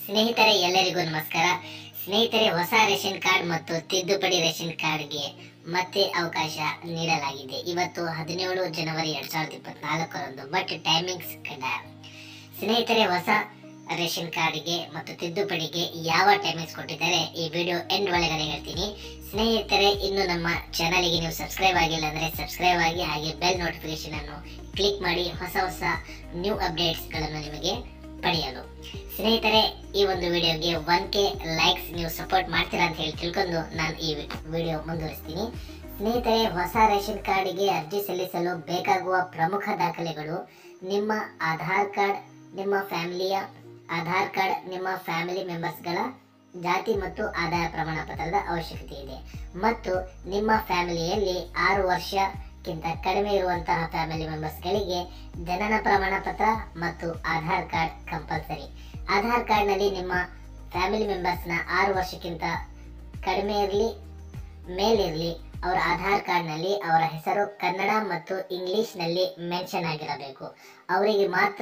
ಸ್ನೇಹಿತರೆ ಎಲ್ಲರಿಗೂ ನಮಸ್ಕಾರ. ಸ್ನೇಹಿತರೆ, ಹೊಸ ರೇಷನ್ ಕಾರ್ಡ್ ಮತ್ತು ತಿದ್ದುಪಡಿ ರೇಷನ್ ಕಾರ್ಡ್ಗೆ ಮತ್ತೆ ಅವಕಾಶ ನೀಡಲಾಗಿದೆ. ಇವತ್ತು 17 ಜನವರಿ 2024 ಬಟ್ ಟೈಮಿಂಗ್ಸ್ ಕಡ್ಡಾಯ. ಸ್ನೇಹಿತರೆ, ಹೊಸ ರೇಷನ್ ಕಾರ್ಡ್ಗೆ ಮತ್ತು ತಿದ್ದುಪಡಿಗೆ ಯಾವ ಟೈಮಿಂಗ್ಸ್ ಕೊಟ್ಟಿದ್ದಾರೆ ಈ ವಿಡಿಯೋ ಎಂಡ್ ಒಳಗಡೆ ಹೇಳ್ತೀನಿ. ಸ್ನೇಹಿತರೆ, ಇನ್ನು ನಮ್ಮ ಚಾನಲ್ಗೆ ನೀವು ಸಬ್ಸ್ಕ್ರೈಬ್ ಆಗಿಲ್ಲ ಅಂದ್ರೆ ಸಬ್ಸ್ಕ್ರೈಬ್ ಆಗಿ, ಹಾಗೆ ಬೆಲ್ ನೋಟಿಫಿಕೇಶನ್ ಅನ್ನು ಕ್ಲಿಕ್ ಮಾಡಿ ಹೊಸ ನ್ಯೂ ಅಪ್ಡೇಟ್ಸ್ ಗಳನ್ನು ನಿಮಗೆ ಪಡೆಯಲು. ಸ್ನೇಹಿತರೆ, ಈ ಒಂದು ವಿಡಿಯೋಗೆ 1K ಲೈಕ್ಸ್ ನೀವು ಸಪೋರ್ಟ್ ಮಾಡ್ತೀರಾ ಅಂತ ಹೇಳಿ ತಿಳ್ಕೊಂಡು ನಾನು ಈ ವಿಡಿಯೋ ಮುಂದುವರಿಸ್ತೀನಿ. ಸ್ನೇಹಿತರೆ, ಹೊಸ ರೇಷನ್ ಕಾರ್ಡ್ಗೆ ಅರ್ಜಿ ಸಲ್ಲಿಸಲು ಬೇಕಾಗುವ ಪ್ರಮುಖ ದಾಖಲೆಗಳು: ನಿಮ್ಮ ಆಧಾರ್ ಕಾರ್ಡ್, ನಿಮ್ಮ ಫ್ಯಾಮಿಲಿಯ ಆಧಾರ್ ಕಾರ್ಡ್, ನಿಮ್ಮ ಫ್ಯಾಮಿಲಿ ಮೆಂಬರ್ಸ್ಗಳ ಜಾತಿ ಮತ್ತು ಆದಾಯ ಪ್ರಮಾಣ ಪತ್ರದ ಅವಶ್ಯಕತೆ ಇದೆ. ಮತ್ತು ನಿಮ್ಮ ಫ್ಯಾಮಿಲಿಯಲ್ಲಿ 6 ವರ್ಷಕ್ಕಿಂತ ಕಡಿಮೆ ಇರುವಂತಹ ಫ್ಯಾಮಿಲಿ ಮೆಂಬರ್ಸ್ಗಳಿಗೆ ಜನನ ಪ್ರಮಾಣ ಪತ್ರ ಮತ್ತು ಆಧಾರ್ ಕಾರ್ಡ್ ಕಂಪಲ್ಸರಿ. ಆಧಾರ್ ಕಾರ್ಡ್ನಲ್ಲಿ ನಿಮ್ಮ ಫ್ಯಾಮಿಲಿ ಮೆಂಬರ್ಸ್ನ 6 ವರ್ಷಕ್ಕಿಂತ ಕಡಿಮೆ ಇರಲಿ ಮೇಲಿರಲಿ, ಅವರ ಆಧಾರ್ ಕಾರ್ಡ್ನಲ್ಲಿ ಅವರ ಹೆಸರು ಕನ್ನಡ ಮತ್ತು ಇಂಗ್ಲಿಷ್ನಲ್ಲಿ ಮೆನ್ಷನ್ ಆಗಿರಬೇಕು. ಅವರಿಗೆ ಮಾತ್ರ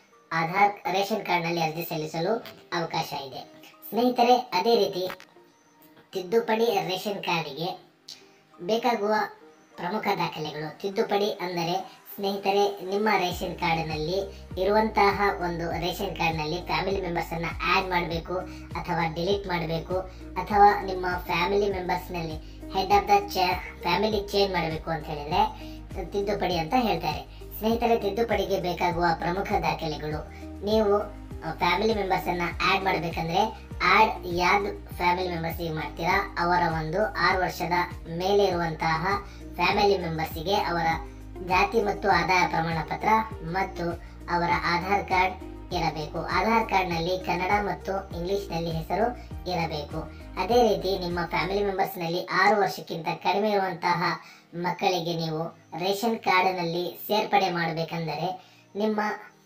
ರೇಷನ್ ಕಾರ್ಡ್ನಲ್ಲಿ ಅರ್ಜಿ ಸಲ್ಲಿಸಲು ಅವಕಾಶ ಇದೆ. ಸ್ನೇಹಿತರೆ, ಅದೇ ರೀತಿ ತಿದ್ದುಪಡಿ ರೇಷನ್ ಕಾರ್ಡ್ಗೆ ಬೇಕಾಗುವ ಪ್ರಮುಖ ದಾಖಲೆಗಳು. ತಿದ್ದುಪಡಿ ಅಂದರೆ ಸ್ನೇಹಿತರೆ, ನಿಮ್ಮ ರೇಷನ್ ಕಾರ್ಡ್ನಲ್ಲಿ ಇರುವಂತಹ ಒಂದು ರೇಷನ್ ಕಾರ್ಡ್ನಲ್ಲಿ ಫ್ಯಾಮಿಲಿ ಮೆಂಬರ್ಸನ್ನು ಆ್ಯಡ್ ಮಾಡಬೇಕು ಅಥವಾ ಡಿಲೀಟ್ ಮಾಡಬೇಕು, ಅಥವಾ ನಿಮ್ಮ ಫ್ಯಾಮಿಲಿ ಮೆಂಬರ್ಸ್ನಲ್ಲಿ head of the family change ಮಾಡಬೇಕು ಅಂತ ಹೇಳಿದರೆ ತಿದ್ದುಪಡಿ ಅಂತ ಹೇಳ್ತಾರೆ. ಸ್ನೇಹಿತರೆ, ತಿದ್ದುಪಡಿಗೆ ಬೇಕಾಗುವ ಪ್ರಮುಖ ದಾಖಲೆಗಳು: ನೀವು ಫ್ಯಾಮಿಲಿ ಮೆಂಬರ್ಸನ್ನು ಆ್ಯಡ್ ಮಾಡಬೇಕಂದ್ರೆ ಆ್ಯಡ್ ಯಾವ್ದು ಫ್ಯಾಮಿಲಿ ಮೆಂಬರ್ಸಿಗೆ ಮಾಡ್ತೀರಾ ಅವರ ಒಂದು 6 ವರ್ಷದ ಮೇಲೆ ಇರುವಂತಹ ಫ್ಯಾಮಿಲಿ ಮೆಂಬರ್ಸಿಗೆ ಅವರ ಜಾತಿ ಮತ್ತು ಆದಾಯ ಪ್ರಮಾಣ ಪತ್ರ ಮತ್ತು ಅವರ ಆಧಾರ್ ಕಾರ್ಡ್ ಇರಬೇಕು. ಆಧಾರ್ ಕಾರ್ಡ್ನಲ್ಲಿ ಕನ್ನಡ ಮತ್ತು ಇಂಗ್ಲಿಷ್ನಲ್ಲಿ ಹೆಸರು ಇರಬೇಕು. ಅದೇ ರೀತಿ ನಿಮ್ಮ ಫ್ಯಾಮಿಲಿ ಮೆಂಬರ್ಸ್ನಲ್ಲಿ 6 ವರ್ಷಕ್ಕಿಂತ ಕಡಿಮೆ ಇರುವಂತಹ ಮಕ್ಕಳಿಗೆ ನೀವು ರೇಷನ್ ಕಾರ್ಡ್ನಲ್ಲಿ ಸೇರ್ಪಡೆ ಮಾಡಬೇಕೆಂದರೆ ನಿಮ್ಮ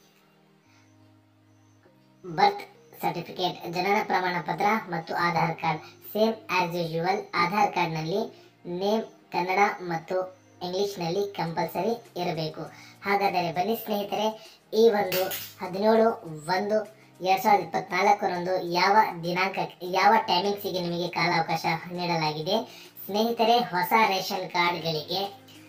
ಬರ್ತ್ ಸರ್ಟಿಫಿಕೇಟ್, ಜನನ ಪ್ರಮಾಣ ಪತ್ರ ಮತ್ತು Aadhaar card same as usual. ಆಧಾರ್ ಕಾರ್ಡ್ನಲ್ಲಿ ನೇಮ್ ಕನ್ನಡ ಮತ್ತು ಇಂಗ್ಲಿಷ್ನಲ್ಲಿ ಕಂಪಲ್ಸರಿ ಇರಬೇಕು. ಹಾಗಾದರೆ ಬನ್ನಿ ಸ್ನೇಹಿತರೆ, ಈ ಒಂದು 17/1/2024 ಯಾವ ಯಾವ ಟೈಮಿಂಗ್ಸಿಗೆ ನಿಮಗೆ ಕಾಲಾವಕಾಶ ನೀಡಲಾಗಿದೆ. ಸ್ನೇಹಿತರೆ, ಹೊಸ ರೇಷನ್ ಕಾರ್ಡ್ಗಳಿಗೆ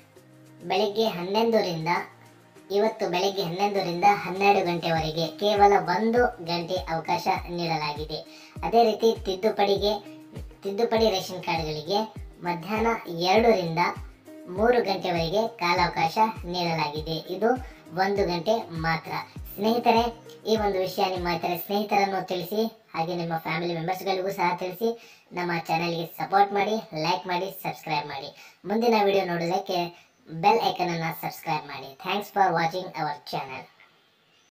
ಇವತ್ತು ಬೆಳಗ್ಗೆ 11ರಿಂದ 12 ಗಂಟೆವರೆಗೆ ಕೇವಲ 1 ಗಂಟೆ ಅವಕಾಶ ನೀಡಲಾಗಿದೆ. ಅದೇ ರೀತಿ ತಿದ್ದುಪಡಿ ರೇಷನ್ ಕಾರ್ಡ್ಗಳಿಗೆ ಮಧ್ಯಾಹ್ನ 2ರಿಂದ 3 ಗಂಟೆವರೆಗೆ ಕಾಲಾವಕಾಶ ನೀಡಲಾಗಿದೆ. ಇದು 1 ಗಂಟೆ ಮಾತ್ರ. ಸ್ನೇಹಿತರೆ, ಈ ಒಂದು ವಿಷಯ ನಿಮ್ಮ ಇತರ ಸ್ನೇಹಿತರನ್ನು ತಿಳಿಸಿ, ಹಾಗೆ ನಿಮ್ಮ ಫ್ಯಾಮಿಲಿ ಮೆಂಬರ್ಸ್ಗಳಿಗೂ ಸಹ ತಿಳಿಸಿ. ನಮ್ಮ ಚಾನಲ್ಗೆ ಸಪೋರ್ಟ್ ಮಾಡಿ, ಲೈಕ್ ಮಾಡಿ, ಸಬ್ಸ್ಕ್ರೈಬ್ ಮಾಡಿ. ಮುಂದಿನ ವಿಡಿಯೋ ನೋಡೋದಕ್ಕೆ ಬೆಲ್ ಐಕನ್ ಅನ್ನು ಸಬ್ಸ್ಕ್ರೈಬ್ ಮಾಡಿ. Thanks for watching our channel.